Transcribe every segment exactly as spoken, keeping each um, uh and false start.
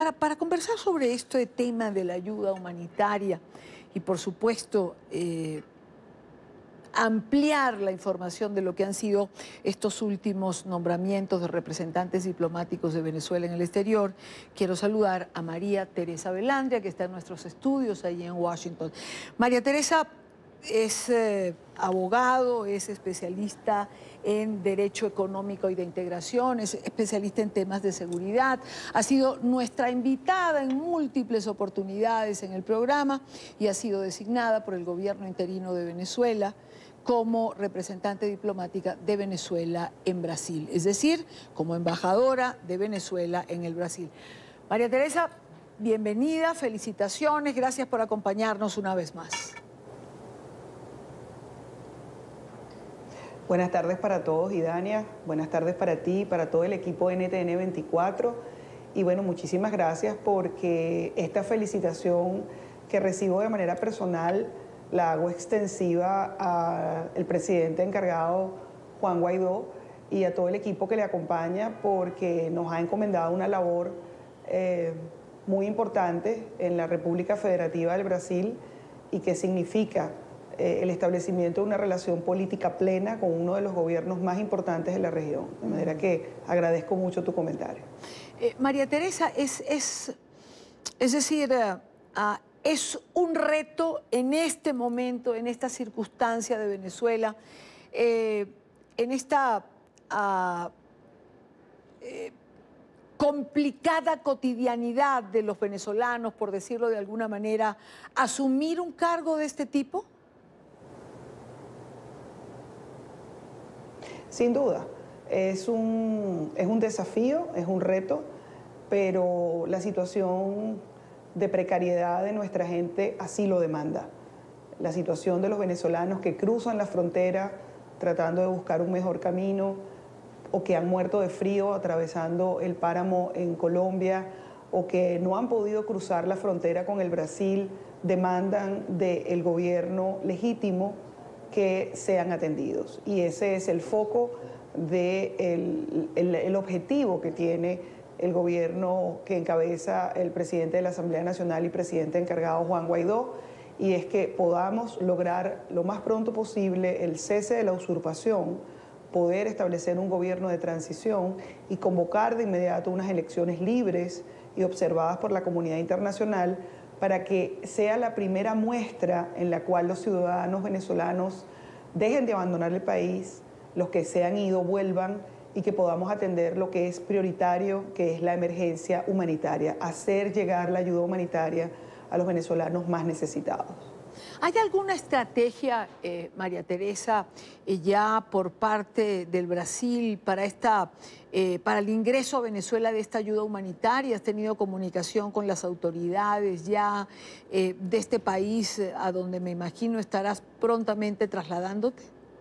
para, para conversar sobre este tema de la ayuda humanitaria y, por supuesto, eh, ampliar la información de lo que han sido estos últimos nombramientos de representantes diplomáticos de Venezuela en el exterior, quiero saludar a María Teresa Velandria, que está en nuestros estudios allí en Washington. María Teresa es eh, abogado, es especialista en Derecho Económico y de Integración, es especialista en temas de seguridad, ha sido nuestra invitada en múltiples oportunidades en el programa y ha sido designada por el gobierno interino de Venezuela como representante diplomática de Venezuela en Brasil, es decir, como embajadora de Venezuela en el Brasil. María Teresa, bienvenida, felicitaciones, gracias por acompañarnos una vez más. Buenas tardes para todos, Idania, buenas tardes para ti, para todo el equipo N T N veinticuatro, y bueno, muchísimas gracias porque esta felicitación que recibo de manera personal la hago extensiva al presidente encargado, Juan Guaidó, y a todo el equipo que le acompaña, porque nos ha encomendado una labor eh, muy importante en la República Federativa del Brasil y que significa eh, el establecimiento de una relación política plena con uno de los gobiernos más importantes de la región. De manera que agradezco mucho tu comentario. Eh, María Teresa, es, es, es decir, uh, uh, es un reto en este momento, en esta circunstancia de Venezuela, eh, en esta uh, eh, complicada cotidianidad de los venezolanos, por decirlo de alguna manera, asumir un cargo de este tipo? Sin duda, es un, es un desafío, es un reto, pero la situación de precariedad de nuestra gente así lo demanda. La situación de los venezolanos que cruzan la frontera tratando de buscar un mejor camino, o que han muerto de frío atravesando el páramo en Colombia, o que no han podido cruzar la frontera con el Brasil, demandan del gobierno legítimo que sean atendidos. Y ese es el foco del el, el objetivo que tiene el gobierno que encabeza el presidente de la Asamblea Nacional y presidente encargado Juan Guaidó, y es que podamos lograr lo más pronto posible el cese de la usurpación, poder establecer un gobierno de transición y convocar de inmediato unas elecciones libres y observadas por la comunidad internacional, para que sea la primera muestra en la cual los ciudadanos venezolanos dejen de abandonar el país, los que se han ido vuelvan, y que podamos atender lo que es prioritario, que es la emergencia humanitaria, hacer llegar la ayuda humanitaria a los venezolanos más necesitados. ¿Hay alguna estrategia, eh, María Teresa, eh, ya por parte del Brasil para, esta, eh, para el ingreso a Venezuela de esta ayuda humanitaria? ¿Has tenido comunicación con las autoridades ya eh, de este país, eh, a donde me imagino estarás prontamente trasladándote?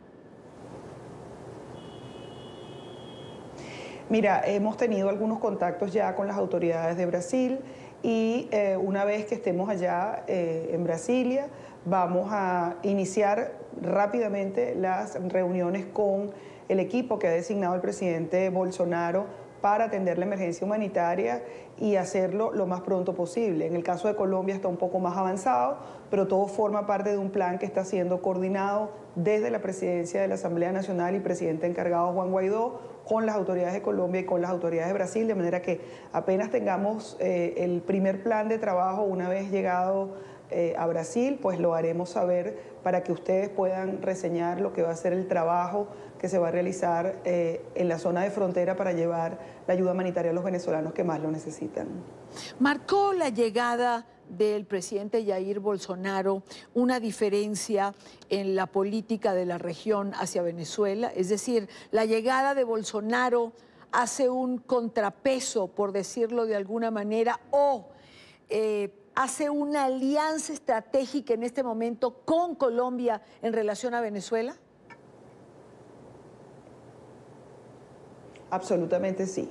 Mira, hemos tenido algunos contactos ya con las autoridades de Brasil, y eh, una vez que estemos allá eh, en Brasilia, vamos a iniciar rápidamente las reuniones con el equipo que ha designado el presidente Bolsonaro para atender la emergencia humanitaria y hacerlo lo más pronto posible. En el caso de Colombia está un poco más avanzado, pero todo forma parte de un plan que está siendo coordinado desde la presidencia de la Asamblea Nacional y presidente encargado Juan Guaidó, con las autoridades de Colombia y con las autoridades de Brasil, de manera que apenas tengamos eh, el primer plan de trabajo una vez llegado eh, a Brasil, pues lo haremos saber para que ustedes puedan reseñar lo que va a ser el trabajo que se va a realizar eh, en la zona de frontera para llevar la ayuda humanitaria a los venezolanos que más lo necesitan. ¿Marcó la llegada del presidente Jair Bolsonaro una diferencia en la política de la región hacia Venezuela? Es decir, la llegada de Bolsonaro hace un contrapeso, por decirlo de alguna manera, o eh, hace una alianza estratégica en este momento con Colombia en relación a Venezuela. Absolutamente sí.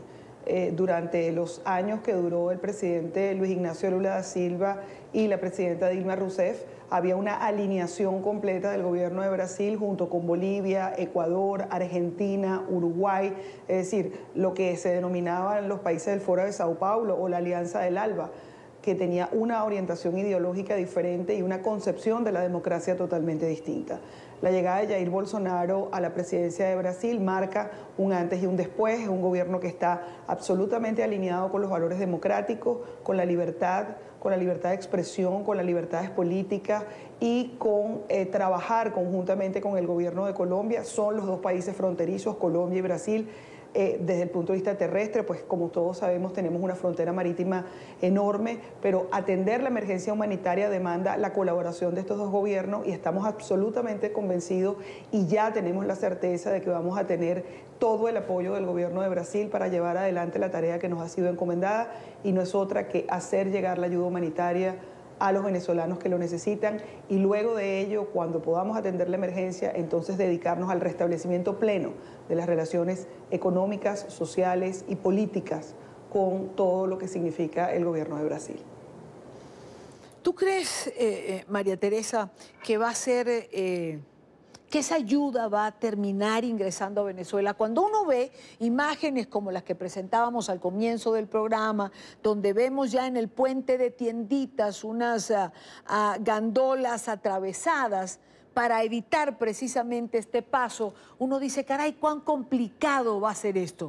eh, durante los años que duró el presidente Luis Ignacio Lula da Silva y la presidenta Dilma Rousseff, había una alineación completa del gobierno de Brasil junto con Bolivia, Ecuador, Argentina, Uruguay, es decir, lo que se denominaban los países del Foro de Sao Paulo o la Alianza del ALBA, que tenía una orientación ideológica diferente y una concepción de la democracia totalmente distinta. La llegada de Jair Bolsonaro a la presidencia de Brasil marca un antes y un después, es un gobierno que está absolutamente alineado con los valores democráticos, con la libertad, con la libertad de expresión, con las libertades políticas y con eh, trabajar conjuntamente con el gobierno de Colombia. Son los dos países fronterizos, Colombia y Brasil. Eh, desde el punto de vista terrestre, pues como todos sabemos tenemos una frontera marítima enorme, pero atender la emergencia humanitaria demanda la colaboración de estos dos gobiernos y estamos absolutamente convencidos y ya tenemos la certeza de que vamos a tener todo el apoyo del gobierno de Brasil para llevar adelante la tarea que nos ha sido encomendada y no es otra que hacer llegar la ayuda humanitaria a los venezolanos que lo necesitan y luego de ello, cuando podamos atender la emergencia, entonces dedicarnos al restablecimiento pleno de las relaciones económicas, sociales y políticas con todo lo que significa el gobierno de Brasil. ¿Tú crees, eh, María Teresa, que va a ser... Eh... que esa ayuda va a terminar ingresando a Venezuela? Cuando uno ve imágenes como las que presentábamos al comienzo del programa, donde vemos ya en el puente de Tienditas unas uh, uh, gandolas atravesadas para evitar precisamente este paso, uno dice, caray, ¿cuán complicado va a ser esto?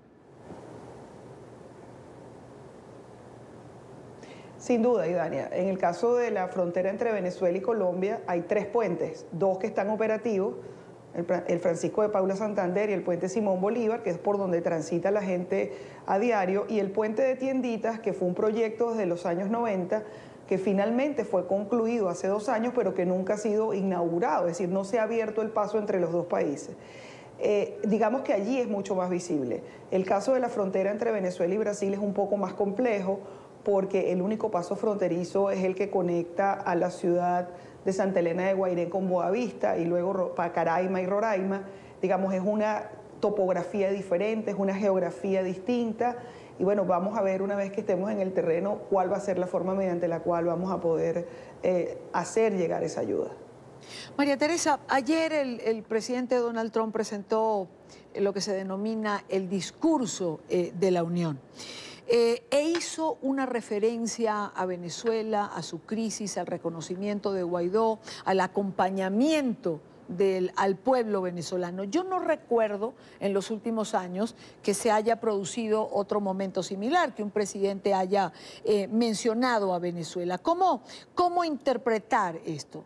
Sin duda, Idania. En el caso de la frontera entre Venezuela y Colombia hay tres puentes, dos que están operativos, el, el Francisco de Paula Santander y el puente Simón Bolívar, que es por donde transita la gente a diario, y el puente de Tienditas, que fue un proyecto desde los años noventa, que finalmente fue concluido hace dos años, pero que nunca ha sido inaugurado, es decir, no se ha abierto el paso entre los dos países. Eh, digamos que allí es mucho más visible. El caso de la frontera entre Venezuela y Brasil es un poco más complejo, porque el único paso fronterizo es el que conecta a la ciudad de Santa Elena de Guairén con Boavista y luego Pacaraima y Roraima. Digamos, es una topografía diferente, es una geografía distinta y bueno, vamos a ver una vez que estemos en el terreno cuál va a ser la forma mediante la cual vamos a poder eh, hacer llegar esa ayuda. María Teresa, ayer el, el presidente Donald Trump presentó lo que se denomina el discurso eh, de la Unión. Eh, e hizo una referencia a Venezuela, a su crisis, al reconocimiento de Guaidó, al acompañamiento del, al pueblo venezolano. Yo no recuerdo en los últimos años que se haya producido otro momento similar, que un presidente haya eh, mencionado a Venezuela. ¿Cómo, cómo interpretar esto?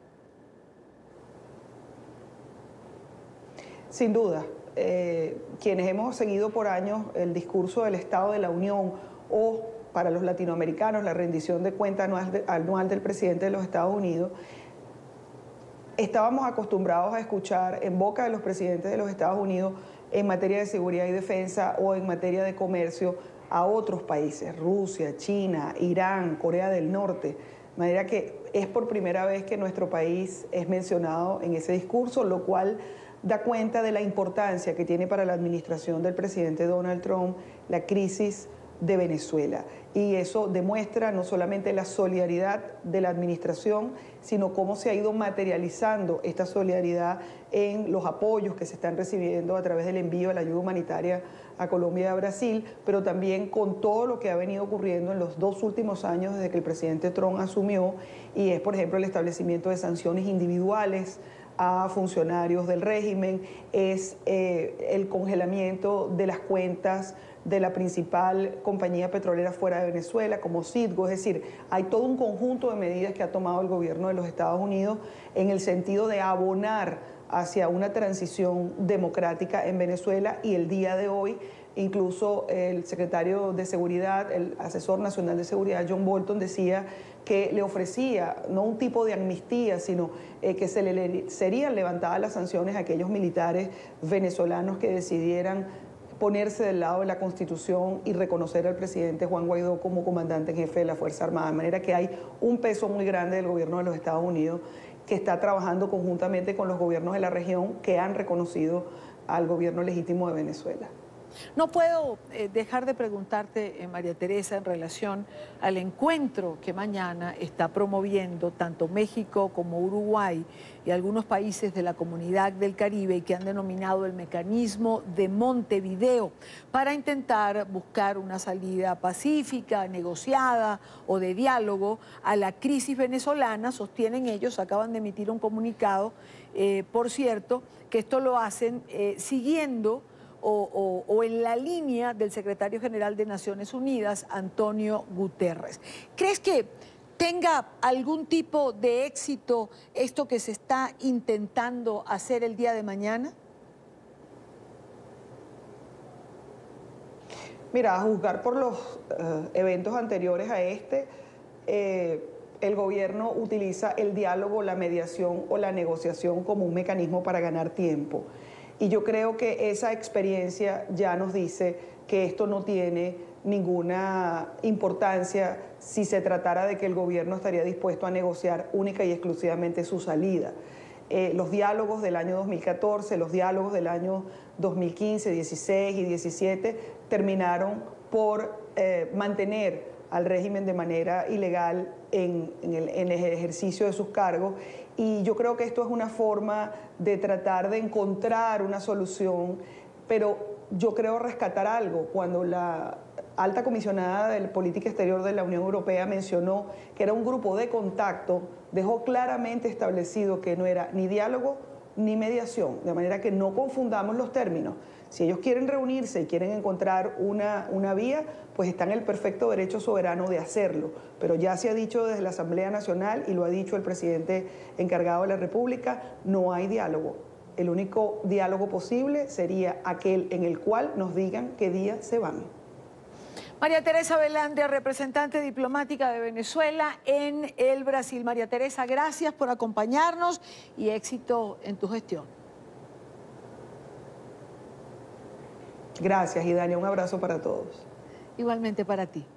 Sin duda. Eh, quienes hemos seguido por años el discurso del Estado de la Unión o para los latinoamericanos la rendición de cuenta anual, de, anual del presidente de los Estados Unidos, estábamos acostumbrados a escuchar en boca de los presidentes de los Estados Unidos en materia de seguridad y defensa o en materia de comercio a otros países, Rusia, China, Irán, Corea del Norte, de manera que es por primera vez que nuestro país es mencionado en ese discurso, lo cual da cuenta de la importancia que tiene para la administración del presidente Donald Trump la crisis de Venezuela. Y eso demuestra no solamente la solidaridad de la administración, sino cómo se ha ido materializando esta solidaridad en los apoyos que se están recibiendo a través del envío de la ayuda humanitaria a Colombia y a Brasil, pero también con todo lo que ha venido ocurriendo en los dos últimos años desde que el presidente Trump asumió, y es, por ejemplo, el establecimiento de sanciones individuales a funcionarios del régimen, es eh, el congelamiento de las cuentas de la principal compañía petrolera fuera de Venezuela, como Citgo. Es decir, hay todo un conjunto de medidas que ha tomado el gobierno de los Estados Unidos en el sentido de abonar hacia una transición democrática en Venezuela, y el día de hoy incluso el secretario de Seguridad, el asesor nacional de seguridad, John Bolton, decía que le ofrecía no un tipo de amnistía, sino eh, que se le serían levantadas las sanciones a aquellos militares venezolanos que decidieran ponerse del lado de la Constitución y reconocer al presidente Juan Guaidó como comandante en jefe de la Fuerza Armada. De manera que hay un peso muy grande del gobierno de los Estados Unidos que está trabajando conjuntamente con los gobiernos de la región que han reconocido al gobierno legítimo de Venezuela. No puedo eh, dejar de preguntarte, eh, María Teresa, en relación al encuentro que mañana está promoviendo tanto México como Uruguay y algunos países de la Comunidad del Caribe, y que han denominado el mecanismo de Montevideo, para intentar buscar una salida pacífica, negociada o de diálogo a la crisis venezolana. Sostienen ellos, acaban de emitir un comunicado, eh, por cierto, que esto lo hacen eh, siguiendo O, o, o en la línea del secretario general de Naciones Unidas, Antonio Guterres. ¿Crees que tenga algún tipo de éxito esto que se está intentando hacer el día de mañana? Mira, a juzgar por los uh, eventos anteriores a este, eh, el gobierno utiliza el diálogo, la mediación o la negociación como un mecanismo para ganar tiempo. Y yo creo que esa experiencia ya nos dice que esto no tiene ninguna importancia si se tratara de que el gobierno estaría dispuesto a negociar única y exclusivamente su salida. Eh, los diálogos del año dos mil catorce, los diálogos del año dos mil quince, dieciséis y diecisiete terminaron por eh, mantener al régimen de manera ilegal en, en, el, en el ejercicio de sus cargos, y yo creo que esto es una forma de tratar de encontrar una solución, pero yo creo rescatar algo. Cuando la alta comisionada de Política Exterior de la Unión Europea mencionó que era un grupo de contacto, dejó claramente establecido que no era ni diálogo ni mediación, de manera que no confundamos los términos. Si ellos quieren reunirse y quieren encontrar una, una vía, pues están en el perfecto derecho soberano de hacerlo. Pero ya se ha dicho desde la Asamblea Nacional, y lo ha dicho el presidente encargado de la República, no hay diálogo. El único diálogo posible sería aquel en el cual nos digan qué día se van. María Teresa Velandria, representante diplomática de Venezuela en el Brasil. María Teresa, gracias por acompañarnos y éxito en tu gestión. Gracias, Idania. Un abrazo para todos. Igualmente para ti.